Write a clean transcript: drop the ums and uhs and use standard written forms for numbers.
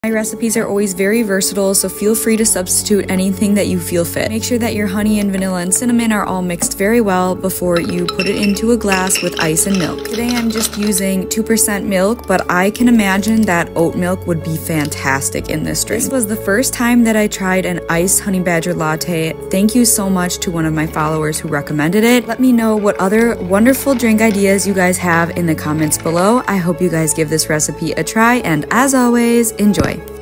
My recipes are always very versatile, so feel free to substitute anything that you feel fit. Make sure that your honey and vanilla and cinnamon are all mixed very well before you put it into a glass with ice and milk. Today I'm just using 2% milk, but I can imagine that oat milk would be fantastic in this drink. This was the first time that I tried an iced honey badger latte. Thank you so much to one of my followers who recommended it. Let me know what other wonderful drink ideas you guys have in the comments below. I hope you guys give this recipe a try, and as always, enjoy.